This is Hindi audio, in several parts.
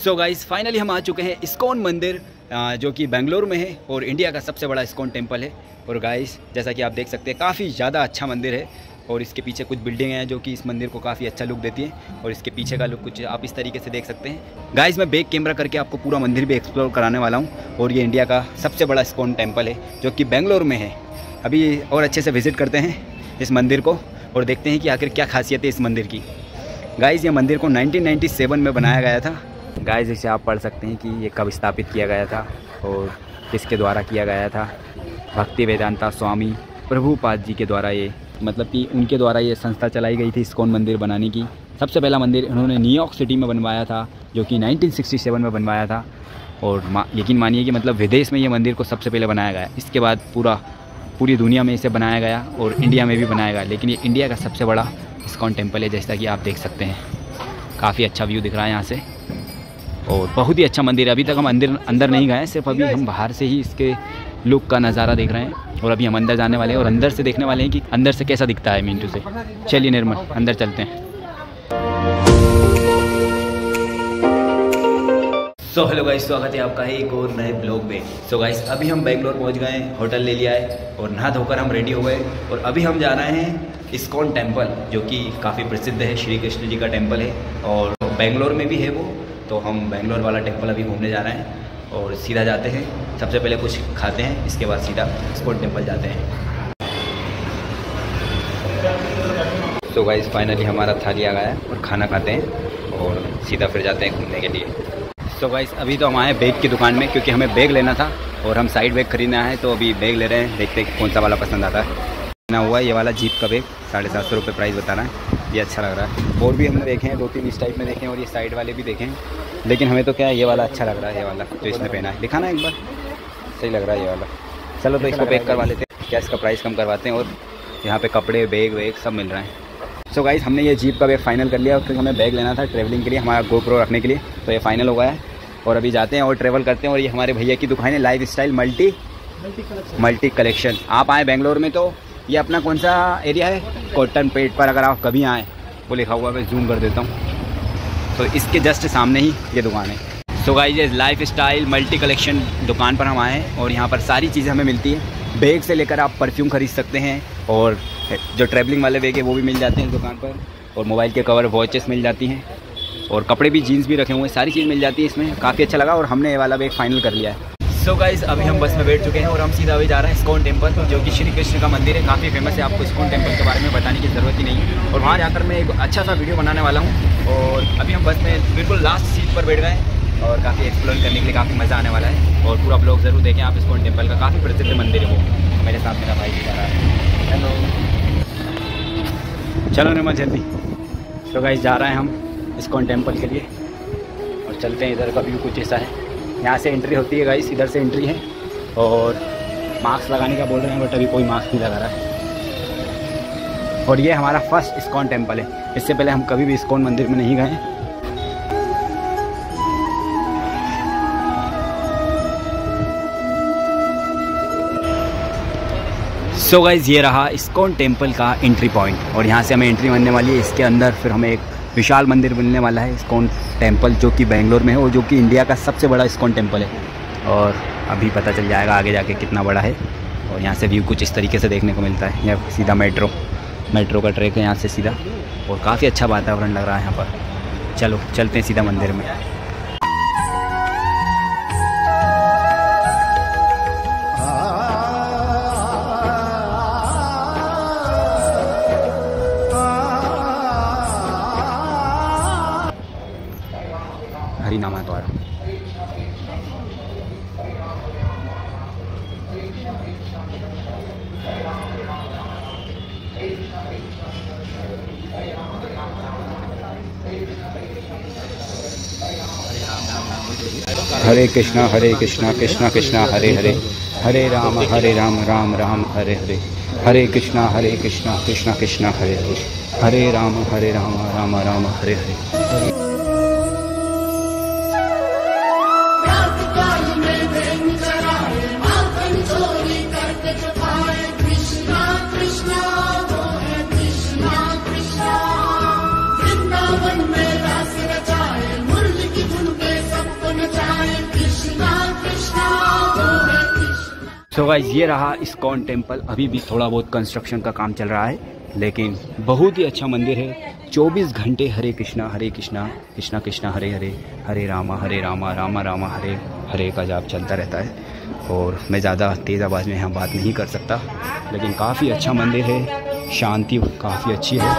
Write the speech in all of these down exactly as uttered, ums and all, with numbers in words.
सो गाइस फाइनली हम आ चुके हैं इस्कॉन मंदिर, जो कि बेंगलुरु में है और इंडिया का सबसे बड़ा इस्कॉन टेम्पल है। और गाइस जैसा कि आप देख सकते हैं काफ़ी ज़्यादा अच्छा मंदिर है और इसके पीछे कुछ बिल्डिंगें हैं जो कि इस मंदिर को काफ़ी अच्छा लुक देती हैं। और इसके पीछे का लुक कुछ आप इस तरीके से देख सकते हैं। गाइस मैं बैक कैमरा करके आपको पूरा मंदिर भी एक्सप्लोर कराने वाला हूँ। और ये इंडिया का सबसे बड़ा इस्कॉन टेम्पल है जो कि बेंगलुरु में है। अभी और अच्छे से विज़िट करते हैं इस मंदिर को और देखते हैं कि आखिर क्या खासियत है इस मंदिर की। गाइस ये मंदिर को नाइनटीन नाइंटी सेवन में बनाया गया था। गाइस इसे आप पढ़ सकते हैं कि ये कब स्थापित किया गया था और किसके द्वारा किया गया था। भक्ति वेदांता स्वामी प्रभुपाद जी के द्वारा, ये मतलब कि उनके द्वारा ये संस्था चलाई गई थी इस्कॉन मंदिर बनाने की। सबसे पहला मंदिर इन्होंने न्यूयॉर्क सिटी में बनवाया था जो कि नाइनटीन सिक्सटी सेवन में बनवाया था। और मा, यकीन मानिए कि मतलब विदेश में ये मंदिर को सबसे पहले बनाया गया। इसके बाद पूरा पूरी दुनिया में इसे बनाया गया और इंडिया में भी बनाया गया। लेकिन ये इंडिया का सबसे बड़ा इस्कॉन टेम्पल है, जैसा कि आप देख सकते हैं। काफ़ी अच्छा व्यू दिख रहा है यहाँ से और बहुत ही अच्छा मंदिर है। अभी तक हम अंदर अंदर नहीं गए हैं, सिर्फ अभी हम बाहर से ही इसके लुक का नज़ारा देख रहे हैं। और अभी हम अंदर जाने वाले हैं और अंदर से देखने वाले हैं कि अंदर से कैसा दिखता है मिंटू से। चलिए निर्मल अंदर चलते हैं। सो हेलो गाइस, स्वागत है आपका एक और नए ब्लॉग में। सो गाइस अभी हम बेंगलोर पहुंच गए हैं, होटल ले लिया है और नहा धोकर हम रेडी हो गए और अभी हम जा रहे हैं इस्कॉन टेम्पल, जो कि काफ़ी प्रसिद्ध है, श्री कृष्ण जी का टेम्पल है और बेंगलोर में भी है वो। तो हम बेंगलोर वाला टेम्पल अभी घूमने जा रहे हैं और सीधा जाते हैं। सबसे पहले कुछ खाते हैं, इसके बाद सीधा इस्कॉन टेम्पल जाते हैं। तो गाइस फाइनली हमारा थाली आ गया है और खाना खाते हैं और सीधा फिर जाते हैं घूमने के लिए। तो गाइस अभी तो हम आए बैग की दुकान में क्योंकि हमें बैग लेना था और हम साइड बैग खरीदना है। तो अभी बैग ले रहे हैं, देखते हैं कौन सा वाला पसंद आता है। ना हुआ ये वाला जीप का बैग, साढ़े सात सौ रुपये प्राइस बता रहा है। ये अच्छा लग रहा है। और भी हमने देखे हैं दो तीन इस टाइप में देखे हैं और ये साइड वाले भी देखे हैं, लेकिन हमें तो क्या है ये वाला अच्छा लग रहा है। ये वाला जो इसने पहना है, दिखाना एक बार, सही लग रहा है ये वाला। चलो तो इसको पैक करवा लेते हैं, क्या इसका प्राइस कम करवाते हैं। और यहाँ पे कपड़े बैग वैग सब मिल रहे हैं। सो गाइस हमने ये जीप का बैग फाइनल कर लिया क्योंकि हमें बैग लेना था ट्रैवलिंग के लिए, हमारा गोप्रो रखने के लिए। तो ये फाइनल हो गया है और अभी जाते हैं और ट्रैवल करते हैं। और ये हमारे भैया की दुकान है, life style multi multi collection. आप आए बेंगलोर में तो ये अपना कौन सा एरिया है, कॉटन पेट पर अगर आप कभी आएँ, वो लिखा हुआ मैं जूम कर देता हूँ। तो इसके जस्ट सामने ही ये दुकान है। सो गाइस ये लाइफ स्टाइल मल्टी कलेक्शन दुकान पर हम आए हैं और यहाँ पर सारी चीज़ें हमें मिलती है। बैग से लेकर आप परफ्यूम खरीद सकते हैं और जो ट्रैवलिंग वाले बैग है वो भी मिल जाते हैं इस दुकान पर। और मोबाइल के कवर, वॉचेस मिल जाती हैं और कपड़े भी, जीन्स भी रखे हुए हैं, सारी चीज़ मिल जाती है इसमें। काफ़ी अच्छा लगा और हमने ये वाला बैग फाइनल कर लिया है। सो so गाइस अभी हम बस में बैठ चुके हैं और हम सीधा अभी जा रहे हैं इस्कॉन टेम्पल, जो कि श्री कृष्ण का मंदिर है। काफ़ी फेमस है, आपको इस्कॉन टेम्पल के बारे में बताने की ज़रूरत ही नहीं है। और वहाँ जाकर मैं एक अच्छा सा वीडियो बनाने वाला हूँ। और अभी हम बस में बिल्कुल लास्ट सीट पर बैठ गए हैं और काफ़ी एक्सप्लोर करने के लिए काफ़ी मज़ा आने वाला है। और पूरा ब्लॉग ज़रूर देखें आप। इस्कॉन टेम्पल का काफ़ी प्रसिद्ध मंदिर है वो। मेरे साथ मेरा भाई भी जा रहा है। हेलो, चलो निर्मल जल्दी। तो गाइस जा रहे हैं हम इस्कॉन टेम्पल के लिए और चलते हैं। इधर का व्यू कुछ ऐसा है, यहाँ से एंट्री होती है गाइस, इधर से एंट्री है। और मास्क लगाने का बोल रहे हैं बट अभी कोई मास्क नहीं लगा रहा है। और ये हमारा फर्स्ट इस्कॉन टेम्पल है, इससे पहले हम कभी भी इस्कॉन मंदिर में नहीं गए। सो गाइस ये रहा इस्कॉन टेम्पल का एंट्री पॉइंट और यहाँ से हमें एंट्री मिलने वाली है। इसके अंदर फिर हमें एक विशाल मंदिर मिलने वाला है, इस्कॉन टेम्पल, जो कि बेंगलोर में है और जो कि इंडिया का सबसे बड़ा इस्कॉन टेम्पल है। और अभी पता चल जाएगा आगे जाके कितना बड़ा है। और यहाँ से व्यू कुछ इस तरीके से देखने को मिलता है। यह सीधा मेट्रो मेट्रो का ट्रैक है यहाँ से सीधा और काफ़ी अच्छा वातावरण लग रहा है यहाँ पर। चलो चलते हैं सीधा मंदिर में। हरि नाम द्वारा हरे कृष्णा हरे कृष्णा कृष्णा कृष्णा हरे हरे, हरे राम हरे राम राम राम हरे हरे, हरे कृष्णा हरे कृष्णा कृष्णा कृष्णा हरे हरे, हरे राम हरे राम राम राम हरे हरे। वृंदावन में रास रचाए, मुरली की धुन पे सब सो गाइस ये रहा इस्कॉन टेम्पल। अभी भी थोड़ा बहुत कंस्ट्रक्शन का काम चल रहा है, लेकिन बहुत ही अच्छा मंदिर है। चौबीस घंटे हरे कृष्णा हरे कृष्णा कृष्णा कृष्णा हरे हरे हरे रामा हरे रामा रामा रामा हरे हरे का जाप चलता रहता है। और मैं ज़्यादा तेज़ आवाज़ में यहाँ बात नहीं कर सकता, लेकिन काफ़ी अच्छा मंदिर है, शांति काफ़ी अच्छी है।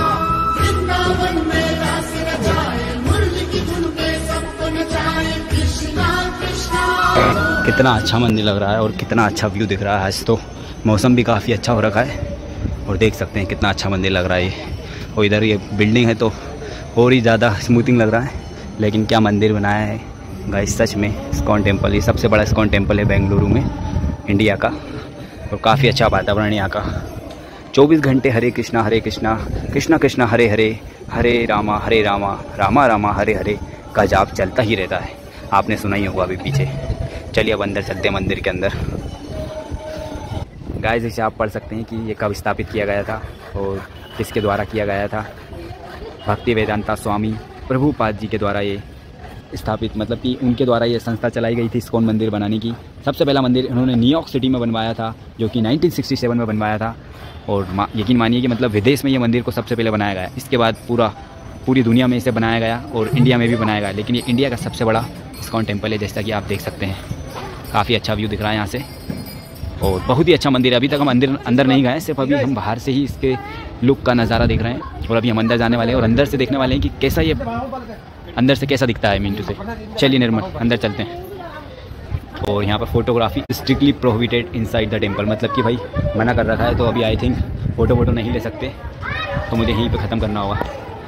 कितना अच्छा मंदिर लग रहा है और कितना अच्छा व्यू दिख रहा है। आज तो मौसम भी काफ़ी अच्छा हो रखा है और देख सकते हैं कितना अच्छा मंदिर लग रहा है ये। और इधर ये बिल्डिंग है तो और ही ज़्यादा स्मूथिंग लग रहा है, लेकिन क्या मंदिर बनाया है गाइस सच में। इस्कॉन टेम्पल ये सबसे बड़ा इस्कॉन टेम्पल है बेंगलुरु में, इंडिया का, और काफ़ी अच्छा वातावरण यहाँ का। चौबीस घंटे हरे कृष्णा हरे कृष्णा कृष्णा कृष्णा हरे हरे हरे रामा हरे रामा रामा रामा हरे हरे का जाप चलता ही रहता है। आपने सुना ही होगा अभी पीछे। चलिए अब अंदर चलते हैं मंदिर के अंदर। गाइस इसे आप पढ़ सकते हैं कि ये कब स्थापित किया गया था और किसके द्वारा किया गया था। भक्ति वेदांता स्वामी प्रभुपाद जी के द्वारा ये स्थापित, मतलब कि उनके द्वारा ये संस्था चलाई गई थी इस्कॉन मंदिर बनाने की। सबसे पहला मंदिर इन्होंने न्यूयॉर्क सिटी में बनवाया था, जो कि नाइनटीन सिक्सटी सेवन में बनवाया था। और यकीन मानिए कि मतलब विदेश में ये मंदिर को सबसे पहले बनाया गया। इसके बाद पूरा पूरी दुनिया में इसे बनाया गया और इंडिया में भी बनाया गया, लेकिन ये इंडिया का सबसे बड़ा इस्कॉन टेम्पल है, जैसा कि आप देख सकते हैं। काफ़ी अच्छा व्यू दिख रहा है यहाँ से और बहुत ही अच्छा मंदिर है। अभी तक हम अंदर अंदर नहीं गए, सिर्फ अभी हम बाहर से ही इसके लुक का नज़ारा देख रहे हैं। और अभी हम अंदर जाने वाले हैं और अंदर से देखने वाले हैं कि कैसा ये अंदर से कैसा दिखता है मिंटू से। चलिए निर्मल अंदर चलते हैं। और यहाँ पर photography strictly prohibited inside the temple, मतलब कि भाई मना कर रखा है, तो अभी आई थिंक फ़ोटो वोटो नहीं ले सकते, तो मुझे यहीं पे ख़त्म करना होगा।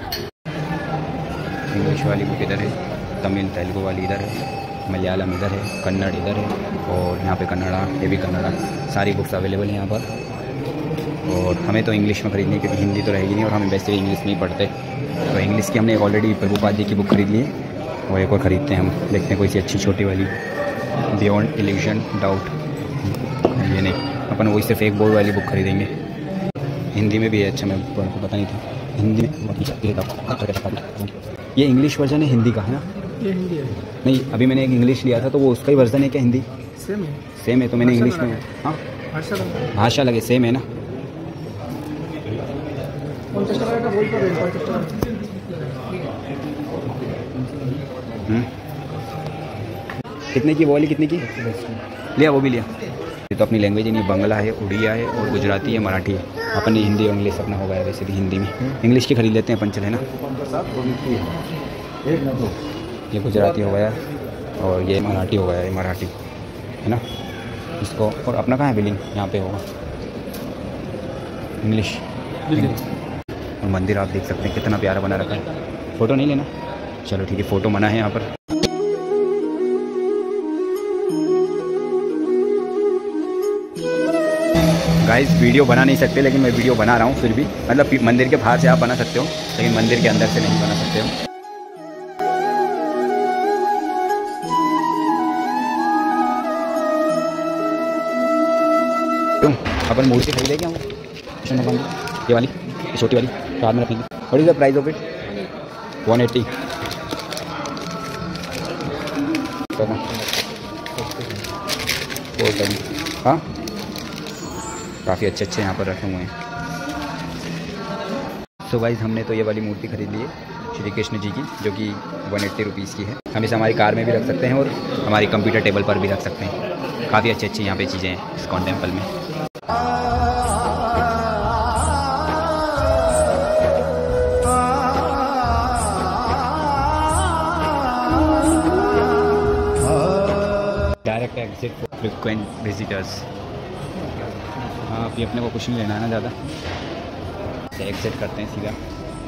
इंग्लिश वाली बुक इधर है, तमिल तेलुगु वाली इधर है, मलयालम इधर है, कन्नड़ इधर है, और यहाँ पे कन्नड़ा, ये भी कन्नड़ा, सारी बुक्स अवेलेबल हैं यहाँ पर। और हमें तो इंग्लिश में खरीदनी है क्योंकि हिंदी तो रहेगी नहीं और हम वैसे भी इंग्लिश में ही पढ़ते, तो इंग्लिश की हमने ऑलरेडी प्रभुपाद जी की बुक खरीद ली है और एक और ख़रीदते हैं हम। देखते हैं कोई सी अच्छी छोटी वाली, बियॉन्ड इल्यूशन डाउट, ये नहीं, अपन वही सिर्फ एक बोर्ड वाली बुक खरीदेंगे। हिंदी में भी है, अच्छा मैं को पता नहीं था हिंदी में। ये इंग्लिश वर्जन है हिंदी का है ना? ये हिंदी है। नहीं, अभी मैंने एक इंग्लिश लिया था तो वो उसका ही वर्जन है क्या हिंदी? सेम है। सेम है तो मैंने इंग्लिश में, हाँ भाषा लगे सेम है ना। हम्म कितने की वो वाली, कितने की लिया? वो भी लिया। ये तो अपनी लैंग्वेज है नहीं, बंगला है, उड़िया है और गुजराती है, मराठी है। अपन ने हिंदी और इंग्लिश अपना हो गया वैसे भी हिंदी में, इंग्लिश की खरीद लेते हैं पंचल है ना। ये गुजराती हो गया और ये मराठी हो गया, ये मराठी है ना इसको। और अपना कहाँ है बिलिंग? यहाँ पे होगा इंग्लिश। और मंदिर आप देख सकते हैं कितना प्यारा बना रखा है। फ़ोटो नहीं लेना? चलो ठीक है, फ़ोटो मना है यहाँ पर। गाइस वीडियो बना नहीं सकते, लेकिन मैं वीडियो बना रहा हूँ फिर भी, मतलब मंदिर के बाहर से आप बना सकते हो, लेकिन मंदिर के अंदर से नहीं बना सकते हो। क्यों अपन मूर्ति खरीदे क्या? कृष्ण भगवान की ये वाली, ये छोटी वाली साथ में रखेंगे। What is the price of it? One eighty. हाँ काफ़ी अच्छे अच्छे यहाँ पर रखे हुए हैं। सो गाइस हमने तो ये वाली मूर्ति खरीद ली है श्री कृष्ण जी की, जो कि वन एट्टी रुपीज़ की है। हम इसे हमारी कार में भी रख सकते हैं और हमारी कंप्यूटर टेबल पर भी रख सकते हैं। काफ़ी अच्छी अच्छी यहाँ पे चीज़ें हैं इस्कॉन टेम्पल में। Direct exit for frequent visitors. हाँ अभी अपने को कुछ नहीं लेना है ना ज़्यादा, से एग्जिट करते हैं सीधा।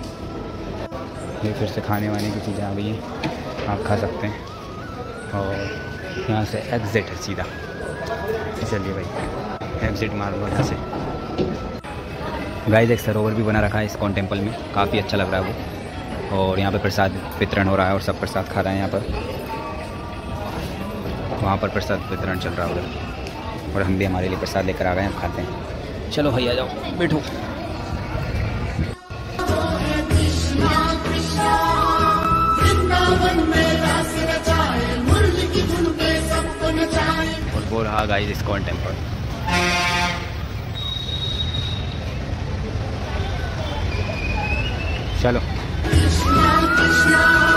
ये फिर से खाने वाने की चीज़ें आ गई हैं, आप खा सकते हैं। और यहाँ से एग्जिट है सीधा। चलिए भाई एग्जिट मार लो यहाँ से। गाइस एक सरोवर भी बना रखा है इस्कॉन टेम्पल में, काफ़ी अच्छा लग रहा है वो। और यहाँ पे प्रसाद वितरण हो रहा है और सब प्रसाद खा रहे हैं यहाँ पर। वहाँ पर प्रसाद वितरण चल रहा है उधर, और हम भी हमारे लिए प्रसाद लेकर आ गए हैं, हम खाते हैं। चलो भैया जाओ बैठो। और वो रहा गाइस इस्कॉन टेम्पल। चलो